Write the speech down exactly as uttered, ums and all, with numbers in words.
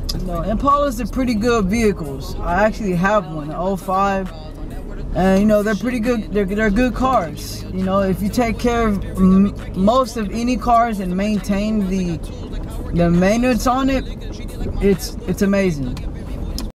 You know, Impalas are pretty good vehicles. I actually have one, an oh five. And you know, they're pretty good. They're, they're good cars. You know, if you take care of m most of any cars and maintain the the maintenance on it, it's it's amazing.